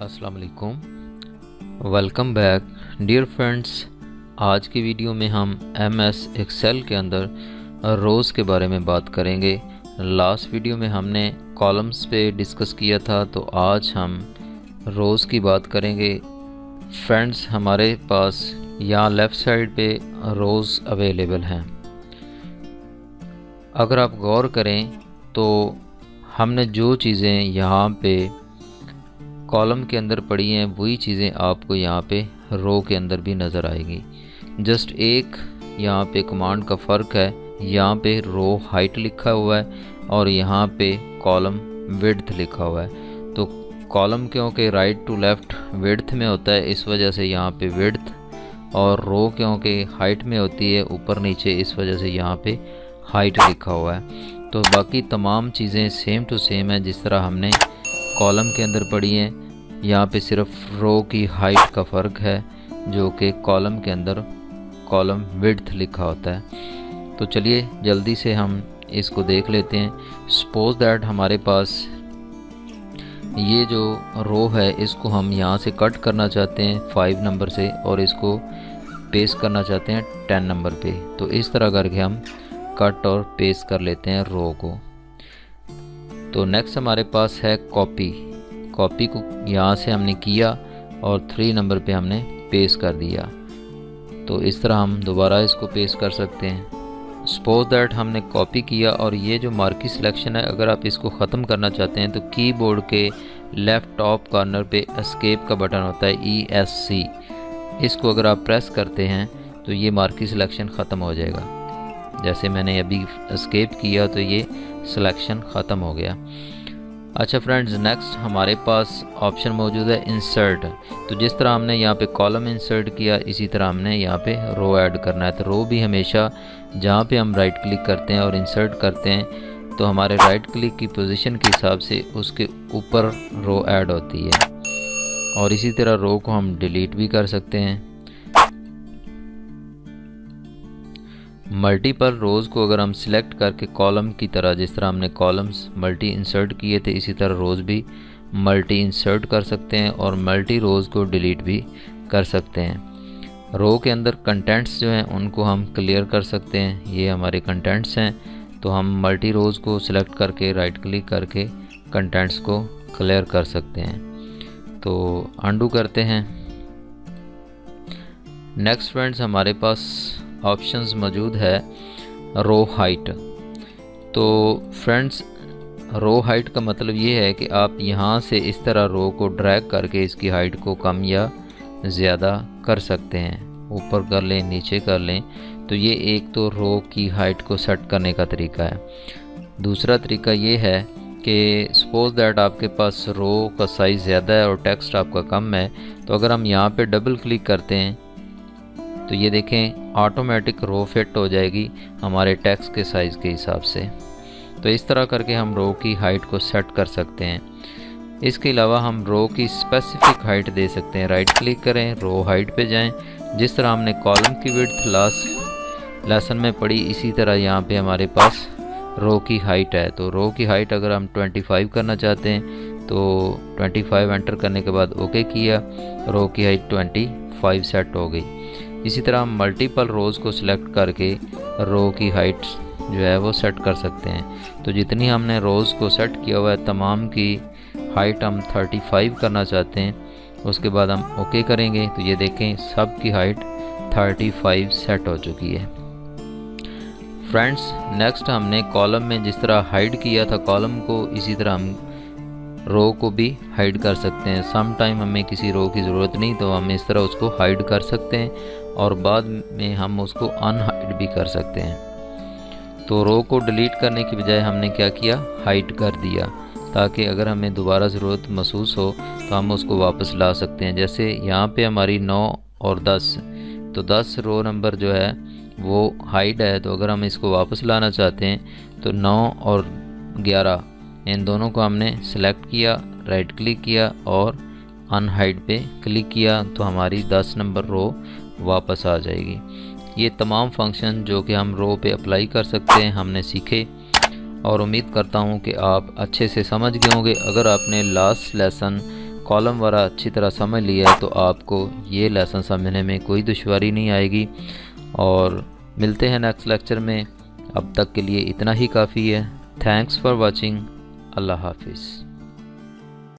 अस्सलाम वालेकुम, welcome back dear friends. आज की वीडियो में हम MS एक्सेल के अंदर रोज़ के बारे में बात करेंगे। लास्ट वीडियो में हमने कॉलम्स पे डिस्कस किया था, तो आज हम रोज़ की बात करेंगे। फ्रेंड्स, हमारे पास यहाँ लेफ़्ट साइड पे रोज़ अवेलेबल हैं। अगर आप गौर करें तो हमने जो चीज़ें यहाँ पे कॉलम के अंदर पड़ी हैं वही चीज़ें आपको यहाँ पे रो के अंदर भी नज़र आएगी। जस्ट एक यहाँ पे कमांड का फ़र्क है, यहाँ पे रो हाइट लिखा हुआ है और यहाँ पे कॉलम विड्थ लिखा हुआ है। तो कॉलम क्योंकि राइट टू लेफ़्ट विड्थ में होता है, इस वजह से यहाँ पे विड्थ, और रो क्योंकि हाइट में होती है ऊपर नीचे, इस वजह से यहाँ पे हाइट लिखा हुआ है। तो बाकी तमाम चीज़ें सेम टू सेम है जिस तरह हमने कॉलम के अंदर पड़ी हैं। यहाँ पे सिर्फ रो की हाइट का फ़र्क है, जो कि कॉलम के अंदर कॉलम विड्थ लिखा होता है। तो चलिए जल्दी से हम इसको देख लेते हैं। सपोज दैट हमारे पास ये जो रो है इसको हम यहाँ से कट करना चाहते हैं 5 नंबर से, और इसको पेस्ट करना चाहते हैं 10 नंबर पे। तो इस तरह करके हम कट और पेस्ट कर लेते हैं रो को। तो नेक्स्ट हमारे पास है कॉपी को यहाँ से हमने किया और 3 नंबर पे हमने पेस्ट कर दिया। तो इस तरह हम दोबारा इसको पेस्ट कर सकते हैं। सपोज दैट हमने कॉपी किया और ये जो मार्की सिलेक्शन है, अगर आप इसको ख़त्म करना चाहते हैं तो कीबोर्ड के लेफ़्ट टॉप कॉर्नर पे एस्केप का बटन होता है ESC, इसको अगर आप प्रेस करते हैं तो ये मार्की सिलेक्शन ख़त्म हो जाएगा। जैसे मैंने अभी एस्केप किया तो ये सिलेक्शन ख़त्म हो गया। अच्छा फ्रेंड्स, नेक्स्ट हमारे पास ऑप्शन मौजूद है इंसर्ट। तो जिस तरह हमने यहाँ पे कॉलम इंसर्ट किया, इसी तरह हमने यहाँ पे रो ऐड करना है। तो रो भी हमेशा जहाँ पे हम राइट क्लिक करते हैं और इंसर्ट करते हैं तो हमारे राइट क्लिक की पोजीशन के हिसाब से उसके ऊपर रो ऐड होती है, और इसी तरह रो को हम डिलीट भी कर सकते हैं। मल्टीपल रोज़ को अगर हम सिलेक्ट करके कॉलम की तरह, जिस तरह हमने कॉलम्स मल्टी इंसर्ट किए थे, इसी तरह रोज़ भी मल्टी इंसर्ट कर सकते हैं और मल्टी रोज़ को डिलीट भी कर सकते हैं। रो के अंदर कंटेंट्स जो हैं उनको हम क्लियर कर सकते हैं। ये हमारे कंटेंट्स हैं, तो हम मल्टी रोज़ को सिलेक्ट करके राइट क्लिक करके कंटेंट्स को क्लियर कर सकते हैं। तो अंडू करते हैं। नेक्स्ट फ्रेंड्स, हमारे पास ऑप्शंस मौजूद है रो हाइट। तो फ्रेंड्स, रो हाइट का मतलब ये है कि आप यहाँ से इस तरह रो को ड्रैग करके इसकी हाइट को कम या ज़्यादा कर सकते हैं, ऊपर कर लें नीचे कर लें। तो ये एक तो रो की हाइट को सेट करने का तरीका है। दूसरा तरीका ये है कि सपोज दैट आपके पास रो का साइज़ ज़्यादा है और टेक्स्ट आपका कम है, तो अगर हम यहाँ पे डबल क्लिक करते हैं तो ये देखें ऑटोमेटिक रो फिट हो जाएगी हमारे टेक्स्ट के साइज़ के हिसाब से। तो इस तरह करके हम रो की हाइट को सेट कर सकते हैं। इसके अलावा हम रो की स्पेसिफिक हाइट दे सकते हैं। राइट क्लिक करें, रो हाइट पे जाएं। जिस तरह हमने कॉलम की विड्थ लास्ट लेसन में पढ़ी, इसी तरह यहाँ पे हमारे पास रो की हाइट है। तो रो की हाइट अगर हम 25 करना चाहते हैं तो 25 एंटर करने के बाद ओके किया, रो की हाइट 25 सेट हो गई। इसी तरह हम मल्टीपल रोज़ को सिलेक्ट करके रो की हाइट जो है वो सेट कर सकते हैं। तो जितनी हमने रोज़ को सेट किया हुआ है तमाम की हाइट हम 35 करना चाहते हैं, उसके बाद हम ओके करेंगे तो ये देखें सब की हाइट 35 सेट हो चुकी है। फ्रेंड्स, नेक्स्ट हमने कॉलम में जिस तरह हाइड किया था कॉलम को, इसी तरह हम रो को भी हाइड कर सकते हैं। सम टाइम हमें किसी रो की ज़रूरत नहीं तो हम इस तरह उसको हाइड कर सकते हैं और बाद में हम उसको अनहाइड भी कर सकते हैं। तो रो को डिलीट करने की बजाय हमने क्या किया, हाइड कर दिया, ताकि अगर हमें दोबारा ज़रूरत महसूस हो तो हम उसको वापस ला सकते हैं। जैसे यहाँ पे हमारी 9 और 10, तो 10 रो नंबर जो है वो हाइड है, तो अगर हम इसको वापस लाना चाहते हैं तो 9 और 11 इन दोनों को हमने सेलेक्ट किया, राइट क्लिक किया और अनहाइड पे क्लिक किया, तो हमारी 10 नंबर रो वापस आ जाएगी। ये तमाम फंक्शन जो कि हम रो पे अप्लाई कर सकते हैं हमने सीखे, और उम्मीद करता हूँ कि आप अच्छे से समझ गए होंगे। अगर आपने लास्ट लेसन कॉलम वाला अच्छी तरह समझ लिया है तो आपको ये लेसन समझने में कोई दुश्वारी नहीं आएगी। और मिलते हैं नेक्स्ट लेक्चर में। अब तक के लिए इतना ही काफ़ी है। Thanks for watching. अल्लाह हाफिज़।